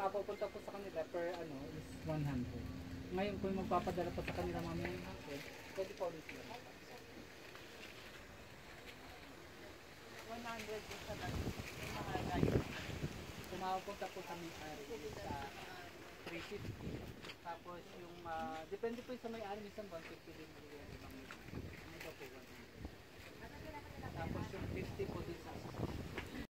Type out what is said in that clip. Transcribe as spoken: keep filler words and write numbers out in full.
mapupunta po sa kanila per ano is one hundred. Ngayon kung magpapadala po sa kanila mamaya one hundred, pwede po ulit yun. one hundred po sa lahat. Yung mga guys. Kung mapupunta po kami uh, sa three fifty. Tapos yung, uh, depende po sa may-ari, minsan one fifty din. Ano po po? Tapos yung fifty po din